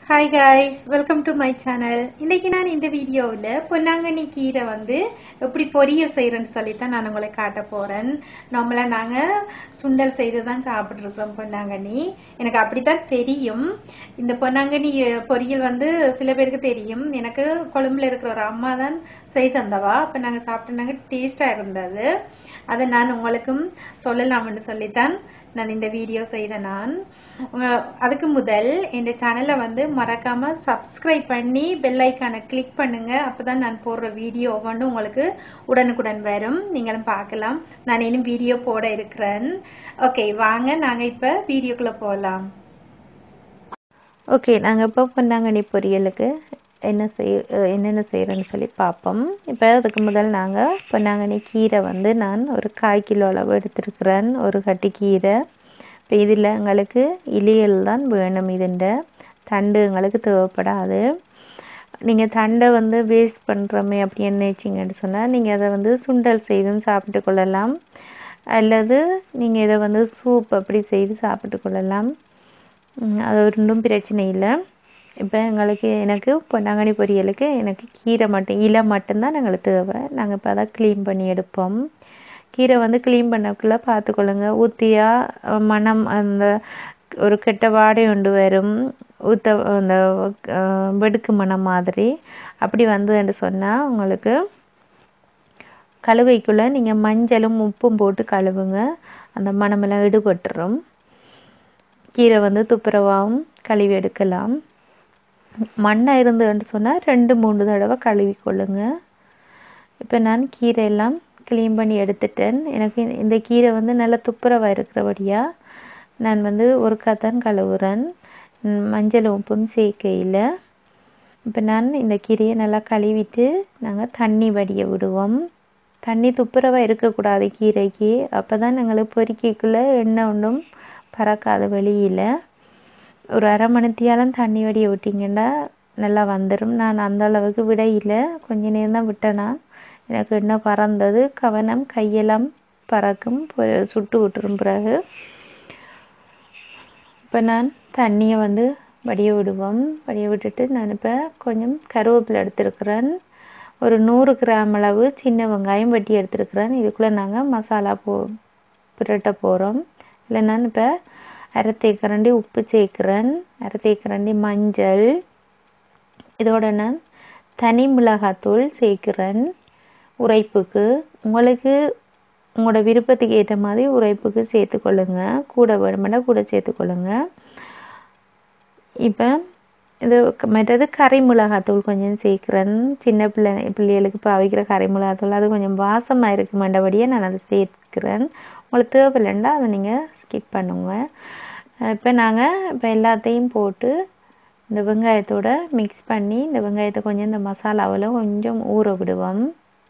Hi guys, welcome to my channel. இன்னைக்கு நான் இந்த வீடியோவில் பொன்னாங்கண்ணி கீரை எப்படி பொரியல் செய்யறேன்னு சொல்லித்தான் நான் உங்களை காட்ட போறேன். நம்மள நாங்க சுண்டல் செய்து தான் சாப்பிட்டுருக்கோம் பொன்னாங்கண்ணி. எனக்கு அப்படித்தான் தெரியும். இந்த பொன்னாங்கண்ணி பொரியல் சில பேருக்கு தெரியும். எனக்கு கொழும்புல இருக்கிற ஒரு அம்மா தான் செய்து தந்தவா. அப்ப நாங்க சாப்பிட்டோம்னாங்க டேஸ்டா இருந்தது. அதை நான் உங்களுக்கும் சொல்லலாம்னு சொல்லித்தான் நான் இந்த வீடியோ செய்தேன். நான் அதுக்கு முதல் இந்த சேனலை மறக்காம சப்ஸ்கிரைப் பண்ணி பெல் ஐக்கானை கிளிக் பண்ணுங்க. அப்பதான் நான் போடுற வீடியோ உங்களுக்கு உடனுக்குடன் வரும். நீங்களும் பார்க்கலாம். நான் இன்னும் வீடியோ போட இருக்கிறேன். ஓகே, வாங்க நாங்க இப்ப வீடியோக்குள்ள போகலாம். ஓகே, நாங்க இப்போ பொன்னாங்கண்ணி பொரியலுக்கு என்னென்ன செய்யறேன்னு சொல்லி பார்ப்போம். இப்போ அதுக்கு முதல் நாங்கள் பொன்னாங்கண்ணி கீரை நான் ஒரு 1/4 கிலோ அளவு எடுத்துருக்கிறேன். ஒரு கட்டி கீரை. இப்போ இதில் எங்களுக்கு இலைகள் தான் வேணும். இதுண்ட தண்டு எங்களுக்கு தேவைப்படாது. நீங்கள் தண்டை வேஸ்ட் பண்ணுறோமே அப்படின்னு நினைச்சிங்கன்னு சொன்னால் நீங்கள் அதை சுண்டல் செய்தும் சாப்பிட்டு கொள்ளலாம், அல்லது நீங்கள் இதை சூப் அப்படி செய்து சாப்பிட்டு கொள்ளலாம். அது ஒன்றும் பிரச்சனை இல்லை. இப்போ எனக்கு பொன்னாங்கண்ணி பொரியலுக்கு எனக்கு கீரை இலை மட்டும்தான் எங்களுக்கு தேவை. நாங்கள் இப்போ அதை க்ளீன் பண்ணி எடுப்போம். கீரை க்ளீன் பண்ணக்குள்ளே பார்த்துக்கொள்ளுங்க. ஊற்றியா மனம் அந்த ஒரு கெட்ட வாடை ஒன்று வரும். அந்த வெடுக்கு மனம் மாதிரி அப்படி வந்ததுன்னு சொன்னால் உங்களுக்கு கழுவைக்குள்ளே நீங்கள் மஞ்சளும் உப்பும் போட்டு கழுவுங்க. அந்த மனமெல்லாம் ஈடுபட்டுரும். கீரை துப்புரவாகவும் கழுவி எடுக்கலாம். மண்ணாக இருந்துன்னு சொன்னால் 2-3 தடவை கழுவி கொள்ளுங்க. இப்போ நான் கீரையெல்லாம் க்ளீன் பண்ணி எடுத்துட்டேன். எனக்கு இந்த கீரை நல்லா துப்புரவாக இருக்கிறபடியாக நான் ஒருக்காத்தான் கழுவுறேன். மஞ்சள் உப்பும் சேர்க்கையில். இப்போ நான் இந்த கீரையை நல்லா கழுவிட்டு நாங்கள் தண்ணி வடிய விடுவோம். தண்ணி துப்புரவாக இருக்கக்கூடாது கீரைக்கு. அப்போ தான் எங்களுக்கு பொரிக்கைக்குள்ளே எண்ணெய் ஒன்றும் பறக்காத வெளியில். ஒரு 1/2 மணித்தியாலும் தண்ணி வடிய விட்டிங்கன்னா நல்லா வந்துடும். நான் அந்த அளவுக்கு விடையில் கொஞ்ச நேரம் தான் விட்டேனா. எனக்கு என்ன பறந்தது, கவனம் கையெல்லாம் பறக்கும், சுட்டு விட்டுரும். பிறகு இப்போ நான் தண்ணியை வடிய விடுவோம். வடிய விட்டுட்டு நான் இப்போ கொஞ்சம் கருவேப்பிலை எடுத்துருக்கிறேன். ஒரு 100 கிராம் அளவு சின்ன வெங்காயம் வெட்டி எடுத்துருக்கிறேன். இதுக்குள்ளே நாங்கள் மசாலா புரட்ட போகிறோம். இல்லை நான் இப்போ 1/2 தேக்கரண்டி உப்பு சேர்க்கிறேன். 1/2 தேக்கரண்டி மஞ்சள். இதோட நான் தனி மிளகாத்தூள் சேர்க்கிறேன். உரைப்புக்கு உங்களோட விருப்பத்துக்கு ஏற்ற மாதிரி உரைப்புக்கு சேர்த்துக்கொள்ளுங்க. கூட வேணுமெண்டா கூட சேர்த்துக்கொள்ளுங்க. இப்போ இது மற்றது கறி மிளகாத்தூள் கொஞ்சம் சேர்க்கிறேன். சின்ன பிள்ளைகளுக்கு பாவிக்கிற கறி மிளகாத்தூள் அது கொஞ்சம் வாசமாக இருக்கு மண்டபடியே நான் அதை சேர்க்கிறேன். உங்களுக்கு தேவையில்லைண்டா அதை நீங்கள் ஸ்கிப் பண்ணுங்க. இப்போ நாங்கள் எல்லாத்தையும் போட்டு இந்த வெங்காயத்தோடு மிக்ஸ் பண்ணி இந்த வெங்காயத்தை கொஞ்சம் இந்த மசாலாவில் கொஞ்சம் ஊற விடுவோம்.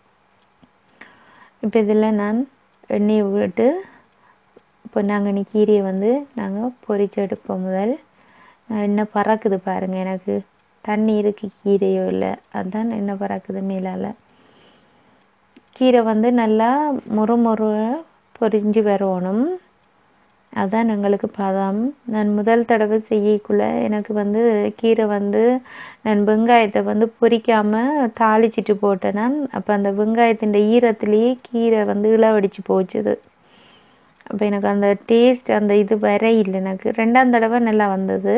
இப்போ இதில் நான் எண்ணெயை விட்டு பொன்னாங்கண்ணி கீரையை நாங்கள் பொரிச்சு எடுப்போம். முதல் எண்ணெய் பறக்குது பாருங்கள். எனக்கு தண்ணி இருக்கு கீரையோ இல்லை, அதுதான் எண்ணெய் பறக்குது மேலால். கீரை நல்லா மொறு பொரிஞ்சு வரணும். அதுதான் எங்களுக்கு பதம். நான் முதல் தடவை செய்யக்குள்ள எனக்கு கீரை நான் வெங்காயத்தை பொரிக்காமல் தாளிச்சிட்டு போட்டேன். நான் அப்போ அந்த வெங்காயத்தின் ஈரத்துலேயே கீரை இளவடிச்சு போச்சுது. அப்போ எனக்கு அந்த டேஸ்ட் அந்த இது வர இல்லை. எனக்கு 2ஆம் தடவை நல்லா வந்தது.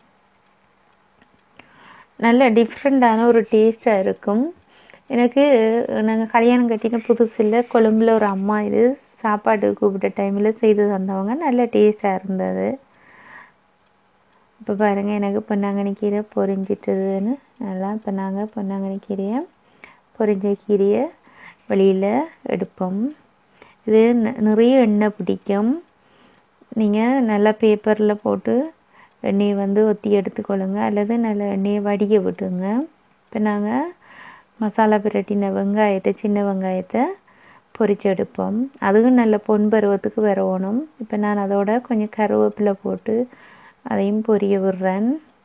நல்ல டிஃப்ரெண்ட்டான ஒரு டேஸ்ட்டாக இருக்கும். எனக்கு நாங்கள் கல்யாணம் கட்டின புதுசில் கொழும்புல ஒரு அம்மா இது சாப்பாட்டுக்கு கூப்பிட்ட டைமில் செய்து தந்தவங்க. நல்ல டேஸ்டாக இருந்தது. இப்போ பாருங்கள் எனக்கு பொன்னாங்கண்ணி கீரை பொரிஞ்சிட்டதுன்னு நல்லா. இப்போ நாங்கள் பொன்னாங்கண்ணி கீரையை பொரிஞ்ச கீரையை வெளியில் எடுப்போம். இது நிறைய எண்ணெய் பிடிக்கும். நீங்கள் நல்லா பேப்பரில் போட்டு எண்ணெயை ஒத்தி எடுத்துக்கொள்ளுங்க, அல்லது நல்ல எண்ணெயை வடிய விட்டுங்க. இப்போ நாங்கள் மசாலா பிரட்டின வெங்காயத்தை சின்ன வெங்காயத்தை பொரிச்செடுப்போம். அதுவும் நல்ல பொன்பருவத்துக்கு வரணும். இப்போ நான் அதோட கொஞ்சம் கருவேப்பிலை போட்டு அதையும் பொரிய விடுறேன்.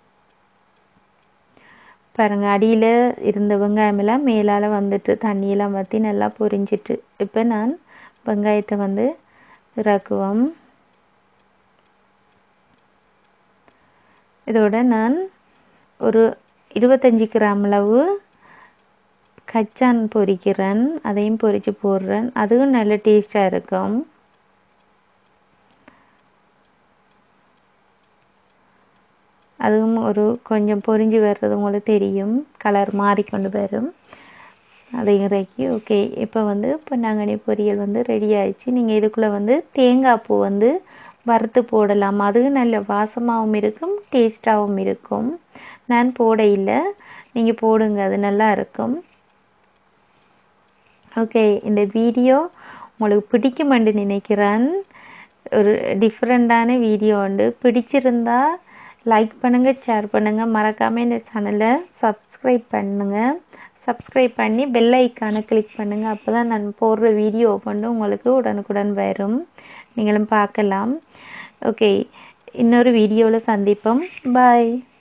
பாருங்கள், அடியில் இருந்த வெங்காயமெல்லாம் மேலால் வந்துட்டு தண்ணியெல்லாம் வற்றி நல்லா பொரிஞ்சிட்டு. இப்போ நான் வெங்காயத்தை இறக்குவோம். இதோட நான் ஒரு 25 கிராம் அளவு கச்சான் பொரிக்கிறேன், அதையும் பொரித்து போடுறேன். அதுவும் நல்ல டேஸ்டாக இருக்கும். அதுவும் ஒரு கொஞ்சம் பொரிஞ்சு வர்றது உங்களுக்கு தெரியும், கலர் மாறிக்கொண்டு வரும். அதை இறக்கி ஓகே. இப்போ வந்து பொன்னாங்கண்ணி பொரியல் வந்து ரெடி ஆயிடுச்சு. நீங்கள் இதுக்குள்ளே தேங்காய் பூ வறுத்து போடலாம். அதுவும் நல்ல வாசமாகவும் இருக்கும், டேஸ்டாகவும் இருக்கும். நான் போட இல்லை, நீங்கள் போடுங்க, அது நல்லா இருக்கும். ஓகே, இந்த வீடியோ உங்களுக்கு பிடிக்குமென்று நினைக்கிறேன். ஒரு டிஃப்ரெண்ட்டான வீடியோ பிடிச்சிருந்தா லைக் பண்ணுங்கள், ஷேர் பண்ணுங்கள், மறக்காமல் இந்த சேனலை சப்ஸ்கிரைப் பண்ணுங்கள். சப்ஸ்கிரைப் பண்ணி பெல் ஐக்கானை கிளிக் பண்ணுங்கள். அப்போ தான் நான் போடுற வீடியோ உங்களுக்கு உடனுக்குடன் வரும், நீங்களும் பார்க்கலாம். ஓகே, இன்னொரு வீடியோவில் சந்திப்போம். பாய்.